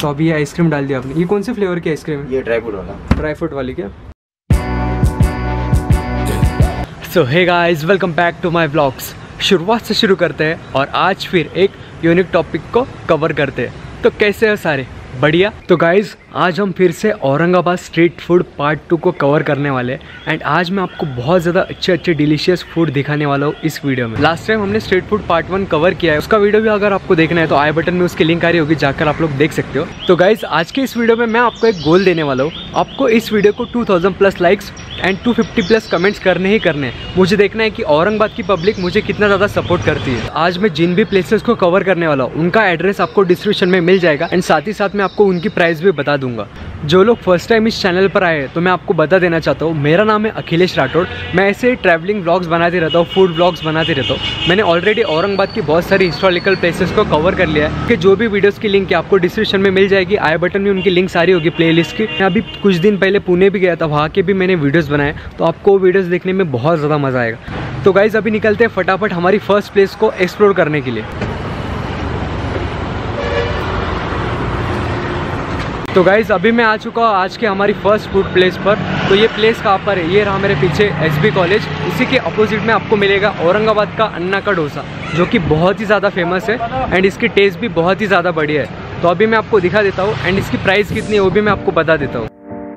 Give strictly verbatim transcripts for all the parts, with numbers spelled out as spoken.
तो अभी ये आइसक्रीम डाल दिया आपने। ये कौन से फ्लेवर की आइसक्रीम है? ये ड्राई फ्रूट वाला। ड्राई फ्रूट वाली क्या? So hey guys, welcome back to my vlogs. शुरुआत से शुरू करते हैं और आज फिर एक यूनिक टॉपिक को कवर करते हैं। तो कैसे हो सारे? बढ़िया। तो गाइज़ आज हम फिर से Aurangabad street food part two को कवर करने वाले हैं एंड आज मैं आपको बहुत ज़्यादा अच्छे अच्छे डिलीशियस फूड दिखाने वाला हूँ इस वीडियो में। लास्ट टाइम हमने street food part one cover किया है, उसका वीडियो भी अगर आपको देखना है तो आई बटन में उसकी लिंक आ रही होगी, जाकर आप लोग देख सकते हो। तो गाइज़ आज के इस वीडियो में मैं आपको एक गोल देने वाला हूँ। आपको इस वीडियो को two thousand plus likes and two fifty plus comments करने ही करने हैं। मुझे देखना है कि औरंगाबाद की पब्लिक मुझे कितना ज़्यादा सपोर्ट करती है। आज मैं जिन भी प्लेसेस को कवर करने वाला हूँ उनका एड्रेस आपको डिस्क्रिप्शन में मिल जाएगा एंड साथ ही साथ मैं आपको उनकी प्राइस भी बता दूंगा। जो लोग फर्स्ट टाइम इस चैनल पर आए हैं तो मैं आपको बता देना चाहता हूँ, मेरा नाम है अखिलेश राठौड़। मैं ऐसे ट्रैवलिंग व्लॉग्स बनाते रहता हूँ, फूड व्लॉग्स बनाते रहता हूँ। मैंने ऑलरेडी औरंगाबाद की बहुत सारी हिस्टोरिकल प्लेसेस को कवर कर लिया है कि जो भी वीडियोस की लिंक है आपको डिस्क्रिप्शन में मिल जाएगी। आई बटन में उनकी लिंक सारी होगी प्लेलिस्ट की। मैं अभी कुछ दिन पहले पुणे भी गया था, वहाँ के भी मैंने वीडियोज़ बनाए, तो आपको वीडियोज़ देखने में बहुत ज़्यादा मज़ा आएगा। तो गाइज़ अभी निकलते हैं फटाफट हमारी फर्स्ट प्लेस को एक्सप्लोर करने के लिए। तो गाइज़ अभी मैं आ चुका हूँ आज के हमारी फर्स्ट फूड प्लेस पर। तो ये प्लेस कहाँ पर है? ये रहा मेरे पीछे एस बी कॉलेज। इसी के अपोजिट में आपको मिलेगा औरंगाबाद का अन्ना का डोसा, जो कि बहुत ही ज़्यादा फेमस है एंड इसकी टेस्ट भी बहुत ही ज़्यादा बढ़िया है। तो अभी मैं आपको दिखा देता हूँ एंड इसकी प्राइस कितनी है वो भी मैं आपको बता देता हूँ।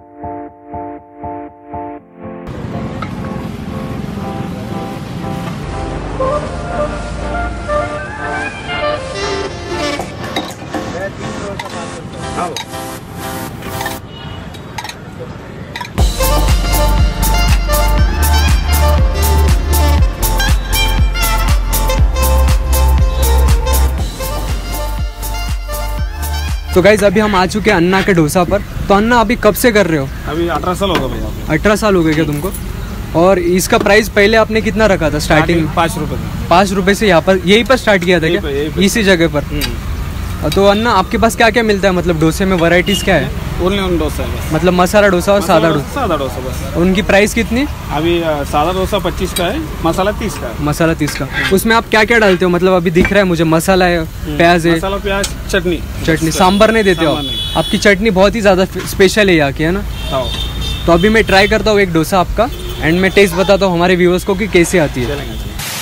तो गाइज अभी हम आ चुके हैं अन्ना के डोसा पर। तो अन्ना अभी कब से कर रहे हो? अभी अठारह साल होगा भैया। अठारह साल हो गए क्या तुमको? और इसका प्राइस पहले आपने कितना रखा था स्टार्टिंग? पाँच रुपये पाँच रुपये से यहाँ पर यहीं पर स्टार्ट किया था क्या? इसी जगह पर। तो अन्ना आपके पास क्या क्या मिलता है, मतलब डोसे में वैरायटीज क्या है? ओनली ऑन डोसा है, मतलब मसाला डोसा और सादा डोसा? सादा डोसा बस। उनकी प्राइस कितनी? अभी सादा डोसा पच्चीस का है, मसाला तीस का है। मसाला तीस का। उसमें आप क्या क्या डालते हो? मतलब अभी दिख रहा है मुझे मसाला है, प्याज है, मसाला प्याज चटनी। चटनी सांभर नहीं देते हो? आपकी चटनी बहुत ही ज़्यादा स्पेशल है यहाँ की, है ना? तो अभी मैं ट्राई करता हूँ एक डोसा आपका एंड मैं टेस्ट बताता हूँ हमारे व्यूअर्स को कि कैसे आती है।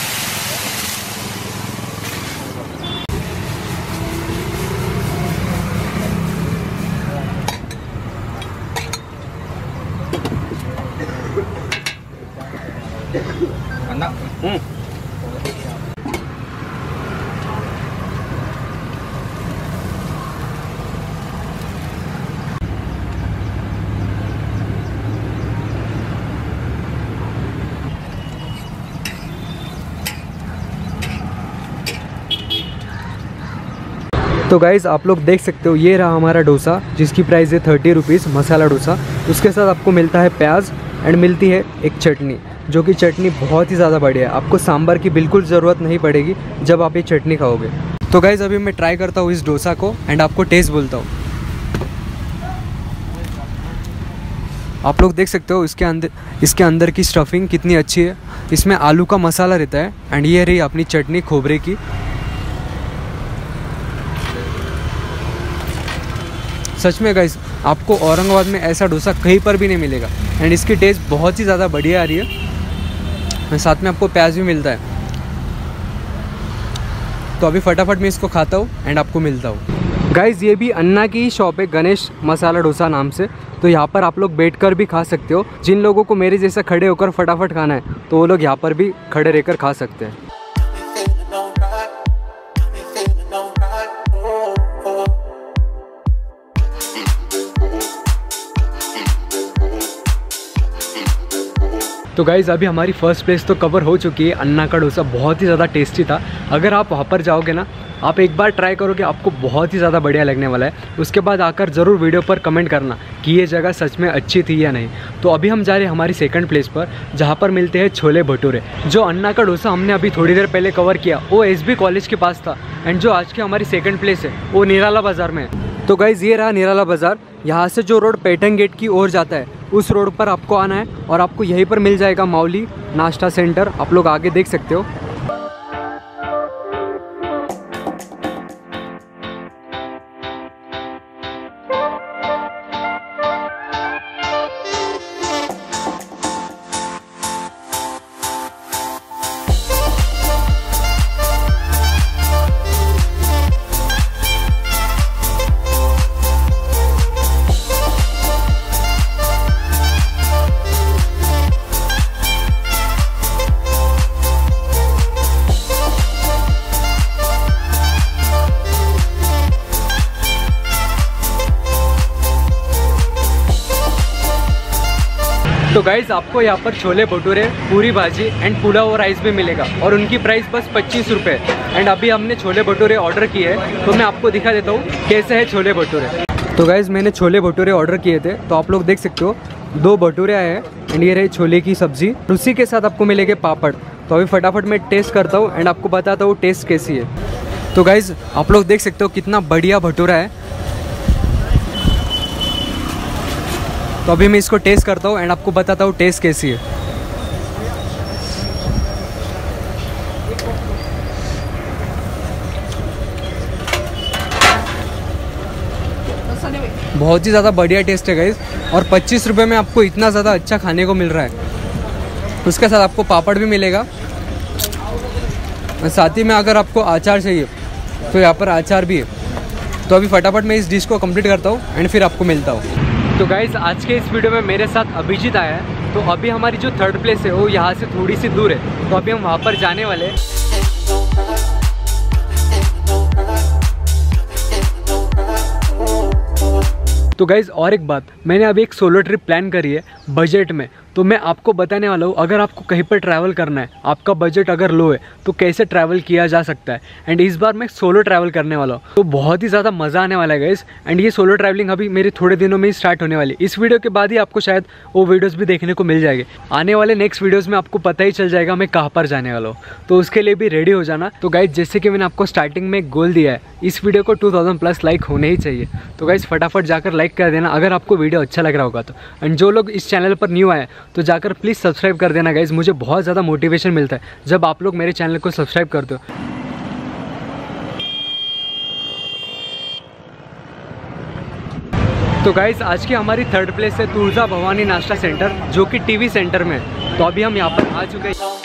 तो गाइज़ आप लोग देख सकते हो ये रहा हमारा डोसा, जिसकी प्राइस है थर्टी रुपीज़ मसाला डोसा। उसके साथ आपको मिलता है प्याज एंड मिलती है एक चटनी, जो कि चटनी बहुत ही ज़्यादा बढ़िया है। आपको सांभर की बिल्कुल ज़रूरत नहीं पड़ेगी जब आप ये चटनी खाओगे। तो गाइज़ अभी मैं ट्राई करता हूँ इस डोसा को एंड आपको टेस्ट बोलता हूँ। आप लोग देख सकते हो इसके अंदर इसके अंदर की स्टफिंग कितनी अच्छी है। इसमें आलू का मसाला रहता है एंड ये रही अपनी चटनी खोबरे की। सच में गाइस आपको औरंगाबाद में ऐसा डोसा कहीं पर भी नहीं मिलेगा एंड इसकी टेस्ट बहुत ही ज़्यादा बढ़िया आ रही है। साथ में आपको प्याज भी मिलता है। तो अभी फटाफट मैं इसको खाता हूँ एंड आपको मिलता हूँ। गाइस ये भी अन्ना की ही शॉप है, गणेश मसाला डोसा नाम से। तो यहाँ पर आप लोग बैठकर भी खा सकते हो। जिन लोगों को मेरे जैसा खड़े होकर फटाफट खाना है तो वो लोग यहाँ पर भी खड़े रहकर खा सकते हैं। तो गाइज़ अभी हमारी फर्स्ट प्लेस तो कवर हो चुकी है। अन्ना का डोसा बहुत ही ज़्यादा टेस्टी था। अगर आप वहाँ पर जाओगे ना, आप एक बार ट्राई करोगे, आपको बहुत ही ज़्यादा बढ़िया लगने वाला है। उसके बाद आकर ज़रूर वीडियो पर कमेंट करना कि ये जगह सच में अच्छी थी या नहीं। तो अभी हम जा रहे हैं हमारी सेकंड प्लेस पर, जहाँ पर मिलते हैं छोले भटूरे। जो अन्ना का डोसा हमने अभी थोड़ी देर पहले कवर किया वो एस बी कॉलेज के पास था एंड जो आज की हमारी सेकंड प्लेस है वो निराला बाज़ार में है। तो गाइज़ ये रहा निराला बाज़ार। यहाँ से जो रोड पैटर्न गेट की ओर जाता है उस रोड पर आपको आना है और आपको यहीं पर मिल जाएगा माउली नाश्ता सेंटर। आप लोग आगे देख सकते हो। तो गाइज आपको यहाँ पर छोले भटूरे, पूरी भाजी एंड पुलाव और राइस भी मिलेगा और उनकी प्राइस बस पच्चीस रुपये। एंड अभी हमने छोले भटूरे ऑर्डर किए हैं तो मैं आपको दिखा देता हूँ कैसे है छोले भटूरे। तो गाइज मैंने छोले भटूरे ऑर्डर किए थे, तो आप लोग देख सकते हो दो भटूरे आए हैं एंड ये रही छोले की सब्जी, उसी के साथ आपको मिलेंगे पापड़। तो अभी फटाफट मैं टेस्ट करता हूँ एंड आपको बताता हूँ टेस्ट कैसी है। तो गाइज आप लोग देख सकते हो कितना बढ़िया भटूरा है। तो अभी मैं इसको टेस्ट करता हूँ एंड आपको बताता हूँ टेस्ट कैसी है। बहुत ही ज़्यादा बढ़िया टेस्ट है गाइस, और पच्चीस रुपये में आपको इतना ज़्यादा अच्छा खाने को मिल रहा है। उसके साथ आपको पापड़ भी मिलेगा, साथ ही में अगर आपको अचार चाहिए तो यहाँ पर अचार भी है। तो अभी फटाफट मैं इस डिश को कंप्लीट करता हूँ एंड फिर आपको मिलता हूँ। तो गाइज़ आज के इस वीडियो में मेरे साथ अभिजीत आया है। तो अभी हमारी जो थर्ड प्लेस है वो यहाँ से थोड़ी सी दूर है, तो अभी हम वहाँ पर जाने वाले हैं। तो गाइज़ और एक बात, मैंने अभी एक सोलो ट्रिप प्लान करी है बजट में, तो मैं आपको बताने वाला हूँ अगर आपको कहीं पर ट्रैवल करना है, आपका बजट अगर लो है तो कैसे ट्रैवल किया जा सकता है। एंड इस बार मैं सोलो ट्रैवल करने वाला हूँ, तो बहुत ही ज़्यादा मज़ा आने वाला है गाइस। एंड ये सोलो ट्रैवलिंग अभी मेरे थोड़े दिनों में ही स्टार्ट होने वाली है। इस वीडियो के बाद ही आपको शायद वो वीडियोज़ भी देखने को मिल जाएंगे। आने वाले नेक्स्ट वीडियोज़ में आपको पता ही चल जाएगा मैं कहाँ पर जाने वाला हूँ, तो उसके लिए भी रेडी हो जाना। तो गाइस जैसे कि मैंने आपको स्टार्टिंग में एक गोल दिया है, इस वीडियो को टू थाउजेंड प्लस लाइक होने ही चाहिए। तो गाइस फटाफट जाकर लाइक कर देना अगर आपको वीडियो अच्छा लग रहा होगा तो। एंड जो लोग इस चैनल पर न्यू आए तो जाकर प्लीज़ सब्सक्राइब कर देना गाइज, मुझे बहुत ज़्यादा मोटिवेशन मिलता है जब आप लोग मेरे चैनल को सब्सक्राइब करते हो। तो गाइज आज की हमारी थर्ड प्लेस है तुलजा भवानी नाश्ता सेंटर, जो कि टीवी सेंटर में है। तो अभी हम यहाँ पर आ चुके हैं।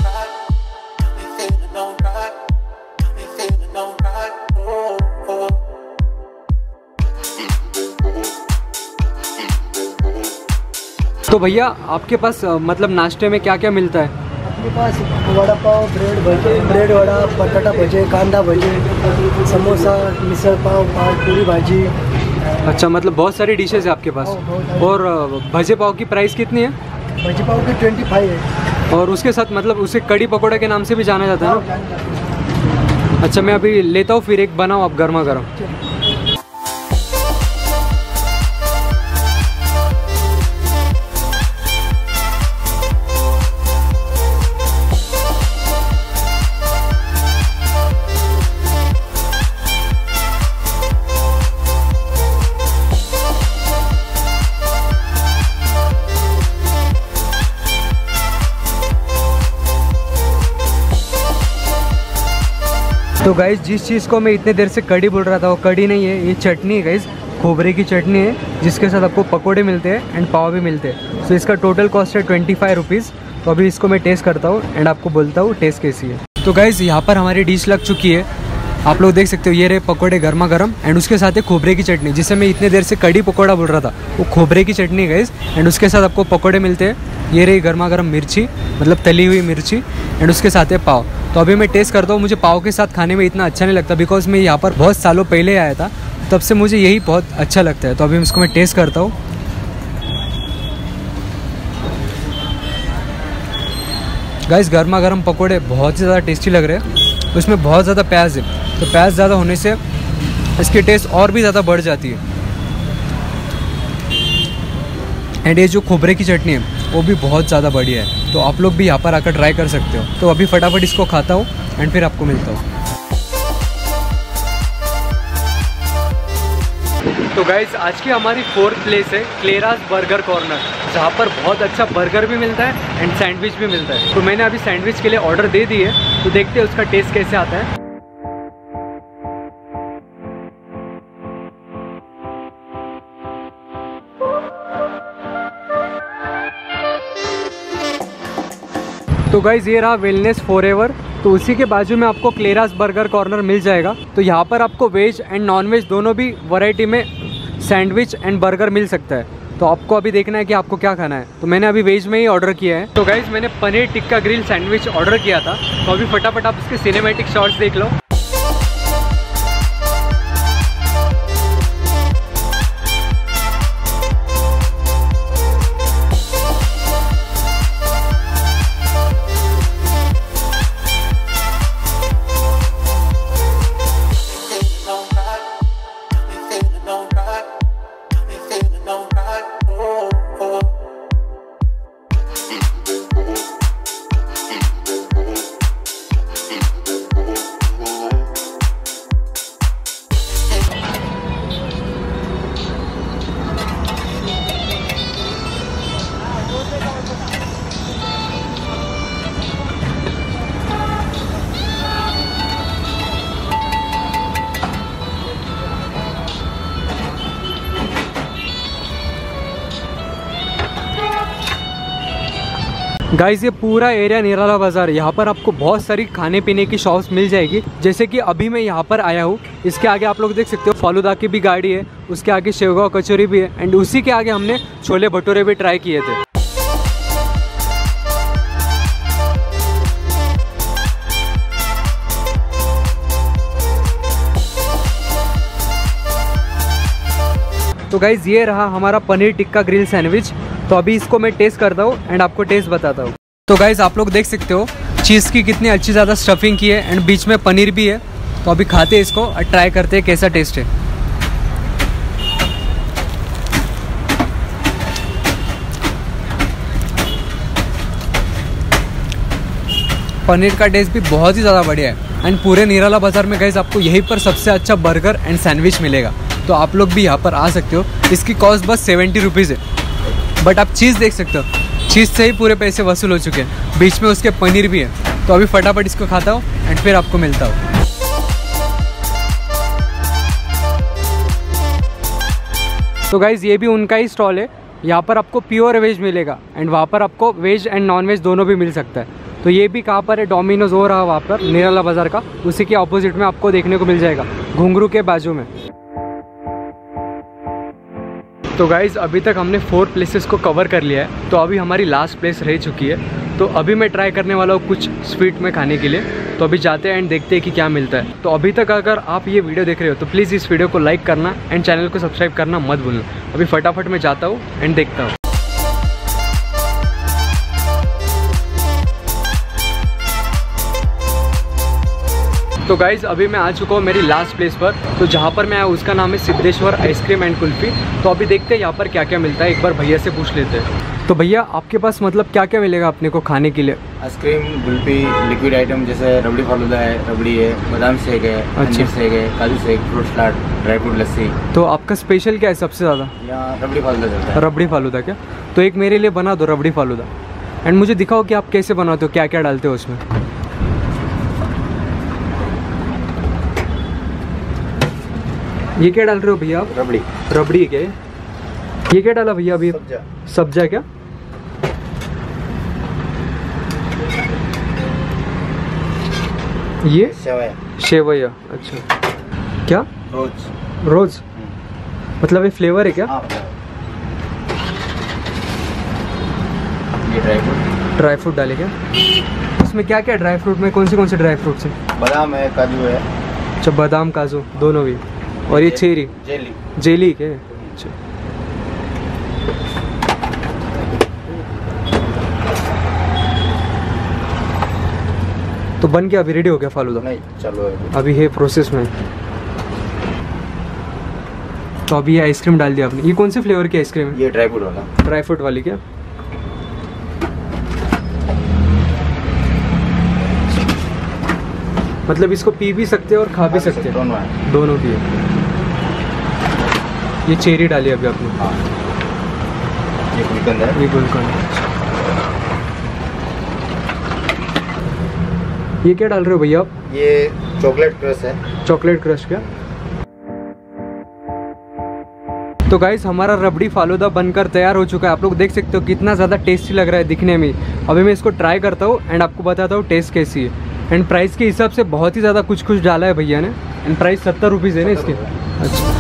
तो भैया आपके पास मतलब नाश्ते में क्या क्या मिलता है? अपने पास वड़ा पाव, ब्रेड भजे, ब्रेड वड़ा, बटाटा भजे, कांदा भजे, समोसा, मिसल पाव, पाव पूरी भाजी। अच्छा, मतलब बहुत सारी डिशेस है आपके पास। और भजे पाव की प्राइस कितनी है? भजे पाव की ट्वेंटी फाइव है। और उसके साथ मतलब उसे कड़ी पकौड़े के नाम से भी जाना जाता है ना? अच्छा, मैं अभी लेता हूँ, फिर एक बनाओ आप गर्मा गर्म। तो गाइज जिस चीज़ को मैं इतने देर से कड़ी बोल रहा था वो कड़ी नहीं है, ये चटनी है गाइज, खोबरे की चटनी है, जिसके साथ आपको पकोड़े मिलते हैं एंड पाव भी मिलते हैं। तो इसका टोटल कॉस्ट है ट्वेंटी फाइव रुपीज़। तो अभी इसको मैं टेस्ट करता हूँ एंड आपको बोलता हूँ टेस्ट कैसी है। तो गाइज यहाँ पर हमारी डिश लग चुकी है, आप लोग देख सकते हो। ये रहे पकोड़े गर्मा गर्म एंड उसके साथ है खोबरे की चटनी, जिसे मैं इतने देर से कड़ी पकोड़ा बोल रहा था, वो खोबरे की चटनी है गाइज। एंड उसके साथ आपको पकोड़े मिलते हैं। ये रही गर्मा गर्म मिर्ची, मतलब तली हुई मिर्ची, एंड उसके साथ है पाव। तो अभी मैं टेस्ट करता हूँ। मुझे पाव के साथ खाने में इतना अच्छा नहीं लगता, बिकॉज मैं यहाँ पर बहुत सालों पहले आया था, तब से मुझे यही बहुत अच्छा लगता है। तो अभी इसको मैं टेस्ट करता हूँ। गाइस गर्मा गर्म पकोड़े बहुत ही ज़्यादा टेस्टी लग रहे हैं। उसमें बहुत ज़्यादा प्याज है, तो प्याज ज़्यादा होने से इसकी टेस्ट और भी ज़्यादा बढ़ जाती है। एंड ये जो खोबरे की चटनी है वो भी बहुत ज़्यादा बढ़िया है। तो आप लोग भी यहाँ पर आकर ट्राई कर सकते हो। तो अभी फटाफट इसको खाता हूँ एंड फिर आपको मिलता हूँ। तो गाइज आज की हमारी फोर्थ प्लेस है क्लेरास बर्गर कॉर्नर, जहाँ पर बहुत अच्छा बर्गर भी मिलता है एंड सैंडविच भी मिलता है। तो मैंने अभी सैंडविच के लिए ऑर्डर दे दी है, तो देखते हैं उसका टेस्ट कैसे आता है। तो गाइज़ ये रहा वेलनेस फॉरएवर। तो उसी के बाजू में आपको क्लेरास बर्गर कॉर्नर मिल जाएगा। तो यहाँ पर आपको वेज एंड नॉन वेज दोनों भी वैरायटी में सैंडविच एंड बर्गर मिल सकता है। तो आपको अभी देखना है कि आपको क्या खाना है। तो मैंने अभी वेज में ही ऑर्डर किया है। तो गाइज़ मैंने paneer tikka grill sandwich order किया था। तो अभी फटाफट आप इसके सिनेमैटिक शॉट्स देख लो। गाइस ये पूरा एरिया निराला बाज़ार, यहाँ पर आपको बहुत सारी खाने पीने की शॉप्स मिल जाएगी। जैसे कि अभी मैं यहाँ पर आया हूँ, इसके आगे आप लोग देख सकते हो फालूदा की भी गाड़ी है, उसके आगे शेवगांव कचौरी भी है, एंड उसी के आगे हमने छोले भटूरे भी ट्राई किए थे। तो गाइज ये रहा हमारा पनीर टिक्का ग्रिल सैंडविच। तो अभी इसको मैं टेस्ट करता हूँ एंड आपको टेस्ट बताता हूँ। तो गाइज आप लोग देख सकते हो चीज़ की कितनी अच्छी ज़्यादा स्टफिंग की है एंड बीच में पनीर भी है। तो अभी खाते हैं इसको और ट्राई करते हैं कैसा टेस्ट है। पनीर का टेस्ट भी बहुत ही ज़्यादा बढ़िया है एंड पूरे निराला बाज़ार में गाइज आपको यहीं पर सबसे अच्छा बर्गर एंड सैंडविच मिलेगा। तो आप लोग भी यहाँ पर आ सकते हो। इसकी कॉस्ट बस सेवेंटी रुपीज़ है, बट आप चीज़ देख सकते हो, चीज़ से ही पूरे पैसे वसूल हो चुके हैं। बीच में उसके पनीर भी है। तो अभी फटाफट इसको खाता हूँ एंड फिर आपको मिलता हूँ। तो गाइज़ ये भी उनका ही स्टॉल है। यहाँ पर आपको प्योर वेज मिलेगा एंड वहाँ पर आपको वेज एंड नॉन वेज दोनों भी मिल सकता है। तो ये भी कहाँ पर है, डोमिनोज हो रहा है वहाँ पर निराला बाज़ार का, उसी के ऑपोजिट में आपको देखने को मिल जाएगा, घुंघरू के बाजू में। तो गाइज़ अभी तक हमने फोर प्लेसेस को कवर कर लिया है। तो अभी हमारी लास्ट प्लेस रह चुकी है। तो अभी मैं ट्राई करने वाला हूँ कुछ स्वीट में खाने के लिए। तो अभी जाते हैं एंड देखते हैं कि क्या मिलता है। तो अभी तक अगर आप ये वीडियो देख रहे हो तो प्लीज़ इस वीडियो को लाइक करना एंड चैनल को सब्सक्राइब करना मत भूलना। अभी फटाफट मैं जाता हूँ एंड देखता हूँ। तो गाइज़ अभी मैं आ चुका हूँ मेरी लास्ट प्लेस पर। तो जहाँ पर मैं आया उसका नाम है सिद्धेश्वर आइसक्रीम एंड कुल्फ़ी। तो अभी देखते हैं यहाँ पर क्या क्या मिलता है, एक बार भैया से पूछ लेते हैं। तो भैया आपके पास मतलब क्या क्या मिलेगा अपने को खाने के लिए? आइसक्रीम, कुल्फ़ी, लिक्विड आइटम जैसे रबड़ी फालूदा है, रबड़ी है, बादाम शेक है, अंजीर शेक है, काजू shake, fruit salad, dry fruit lassi. तो आपका स्पेशल क्या है सबसे ज़्यादा? यहाँ रबड़ी फालूदा चलता है। रबड़ी फालूदा क्या? तो एक मेरे लिए बना दो रबड़ी फालूदा एंड मुझे दिखाओ कि आप कैसे बनाते हो, क्या क्या डालते हो उसमें। ये क्या डाल रहे हो भैया आप? रबड़ी। रबड़ी क्या है? ये क्या डाला भैया अभी? सब्जा। सब्जा क्या? ये सेवया। शेवया। अच्छा क्या? रोज। रोज मतलब ये फ्लेवर है क्या? हाँ। ये ड्राई फ्रूट। ड्राई फ्रूट डाले क्या? उसमें क्या क्या ड्राई फ्रूट में कौन से कौन से ड्राई फ्रूट्स हैं? बादाम है, काजू है। अच्छा बादाम काजू दोनों भी। और ये चेरी जेली। जेली के। अच्छा तो बन गया, अभी रेडी हो गया फालूदा? नहीं, चलो अभी है प्रोसेस में। तो अभी ये आइसक्रीम डाल दिया आपने। ये कौन से फ्लेवर की आइसक्रीम है? ये ड्राई फ्रूट वाला। ड्राई फ्रूट वाली क्या? मतलब इसको पी भी सकते हैं और खा भी सकते हैं? दोनों है। दोनों भी है। ये चेरी डाली अभी आपने? हाँ। ये गुलकंद है। ये गुलकंद। ये क्या डाल रहे हो भैया आप? ये चॉकलेट क्रश है। चॉकलेट क्रश क्या? तो गाइस हमारा रबड़ी फालूदा बनकर तैयार हो चुका है। आप लोग देख सकते हो कितना ज़्यादा टेस्टी लग रहा है दिखने में। अभी मैं इसको ट्राई करता हूँ एंड आपको बताता हूँ टेस्ट कैसी है। एंड प्राइस के हिसाब से बहुत ही ज़्यादा कुछ कुछ डाला है भैया ने। एंड प्राइस सत्तर रुपीज़ है ना इसके? अच्छा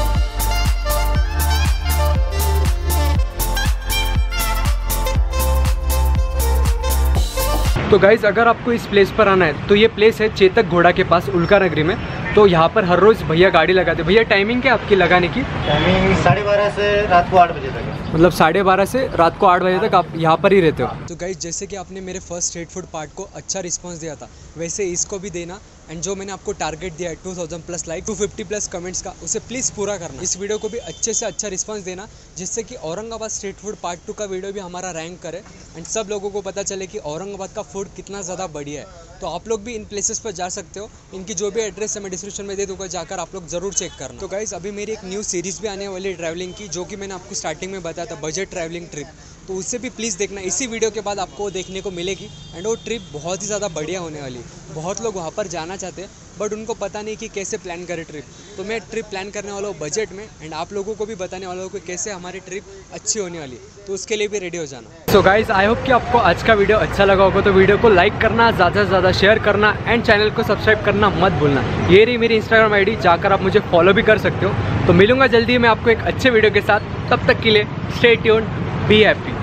तो गाइज़ अगर आपको इस प्लेस पर आना है तो ये प्लेस है चेतक घोड़ा के पास उल्का नगरी में। तो यहाँ पर हर रोज़ भैया गाड़ी लगाते हैं। भैया टाइमिंग क्या आपकी लगाने की? टाइमिंग साढ़े बारह से रात को आठ बजे तक है। मतलब साढ़े बारह से रात को आठ बजे तक आप यहाँ पर ही रहते हो? तो गाइज जैसे कि आपने मेरे फर्स्ट स्ट्रीट फूड पार्ट को अच्छा रिस्पांस दिया था, वैसे इसको भी देना। एंड जो मैंने आपको टारगेट दिया है two thousand plus like, two fifty plus comments का, उसे प्लीज़ पूरा करना। इस वीडियो को भी अच्छे से अच्छा रिस्पांस देना, जिससे कि Aurangabad street food part two का वीडियो भी हमारा रैंक करे एंड सब लोगों को पता चले कि औरंगाबाद का फूड कितना ज़्यादा बढ़िया है। तो आप लोग भी इन प्लेसेस पर जा सकते हो। इनकी जो भी एड्रेस है मैं डिस्क्रिप्शन में दे दूँगा, जाकर आप लोग जरूर चेक करना। तो गाइज अभी मेरी एक न्यू सीरीज़ भी आने वाली है ट्रैवलिंग की, जो कि मैंने आपको स्टार्टिंग में बताया था, बजट ट्रैवलिंग ट्रिप। तो उससे भी प्लीज़ देखना। इसी वीडियो के बाद आपको देखने को मिलेगी एंड वो ट्रिप बहुत ही ज़्यादा बढ़िया होने वाली। बहुत लोग वहाँ पर जाना चाहते हैं बट उनको पता नहीं कि कैसे प्लान करें ट्रिप। तो मैं ट्रिप प्लान करने वाला हूँ बजट में एंड आप लोगों को भी बताने वाला हूँ कि कैसे हमारी ट्रिप अच्छी होने वाली। तो उसके लिए भी रेडी हो जाना। सो गाइज आई होप कि आपको आज का वीडियो अच्छा लगा होगा। तो वीडियो को लाइक करना, ज़्यादा से ज़्यादा शेयर करना एंड चैनल को सब्सक्राइब करना मत भूलना। ये रही मेरी इंस्टाग्राम आई डी, जाकर आप मुझे फॉलो भी कर सकते हो। तो मिलूंगा जल्दी मैं आपको एक अच्छे वीडियो के साथ। तब तक के लिए स्टे ट्यून्ड, बी हैप्पी।